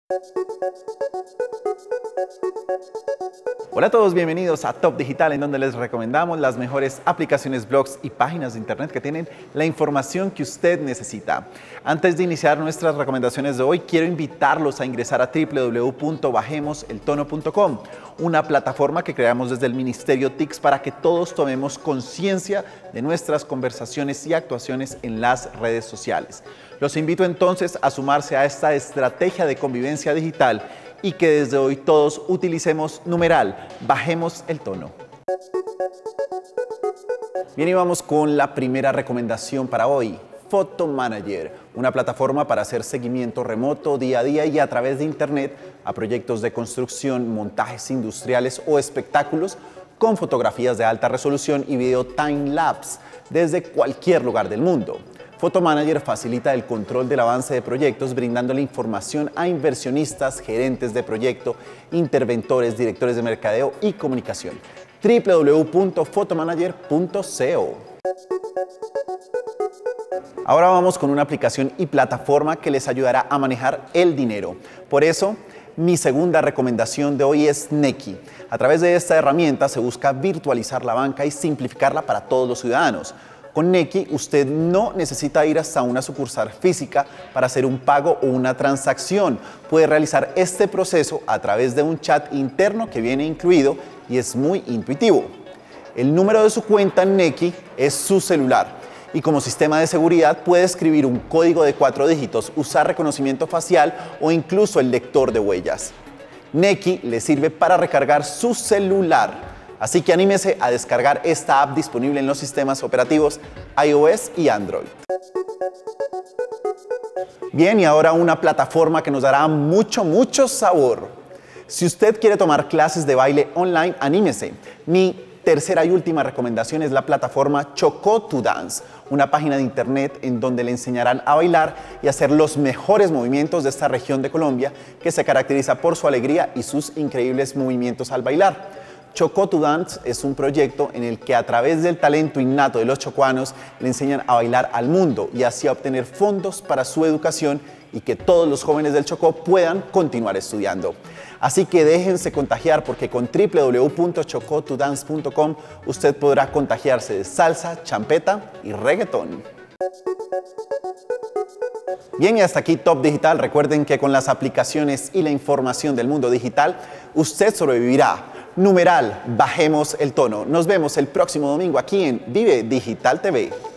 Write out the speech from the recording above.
Hola a todos, bienvenidos a Top Digital, en donde les recomendamos las mejores aplicaciones, blogs y páginas de internet que tienen la información que usted necesita. Antes de iniciar nuestras recomendaciones de hoy, quiero invitarlos a ingresar a www.bajemoseltono.com, una plataforma que creamos desde el Ministerio TICS para que todos tomemos conciencia de nuestras conversaciones y actuaciones en las redes sociales. Los invito entonces a sumarse a esta estrategia de convivencia digital y que desde hoy todos utilicemos numeral, bajemos el tono. Bien, y vamos con la primera recomendación para hoy. Photomanager, una plataforma para hacer seguimiento remoto día a día y a través de internet a proyectos de construcción, montajes industriales o espectáculos con fotografías de alta resolución y video time-lapse desde cualquier lugar del mundo. Photomanager facilita el control del avance de proyectos brindándole información a inversionistas, gerentes de proyecto, interventores, directores de mercadeo y comunicación. www.photomanager.co. Ahora vamos con una aplicación y plataforma que les ayudará a manejar el dinero. Por eso, mi segunda recomendación de hoy es Nequi. A través de esta herramienta se busca virtualizar la banca y simplificarla para todos los ciudadanos. Con Nequi, usted no necesita ir hasta una sucursal física para hacer un pago o una transacción. Puede realizar este proceso a través de un chat interno que viene incluido y es muy intuitivo. El número de su cuenta en Nequi es su celular y como sistema de seguridad puede escribir un código de 4 dígitos, usar reconocimiento facial o incluso el lector de huellas. Nequi le sirve para recargar su celular. Así que anímese a descargar esta app disponible en los sistemas operativos iOS y Android. Bien, y ahora una plataforma que nos dará mucho sabor. Si usted quiere tomar clases de baile online, anímese. Mi tercera y última recomendación es la plataforma Chocó2Dance, una página de internet en donde le enseñarán a bailar y hacer los mejores movimientos de esta región de Colombia que se caracteriza por su alegría y sus increíbles movimientos al bailar. Chocó2Dance es un proyecto en el que a través del talento innato de los chocuanos le enseñan a bailar al mundo y así a obtener fondos para su educación y que todos los jóvenes del Chocó puedan continuar estudiando. Así que déjense contagiar porque con www.chocó2dance.com usted podrá contagiarse de salsa, champeta y reggaetón. Bien, y hasta aquí Top Digital. Recuerden que con las aplicaciones y la información del mundo digital, usted sobrevivirá. Numeral, bajemos el tono. Nos vemos el próximo domingo aquí en Vive Digital TV.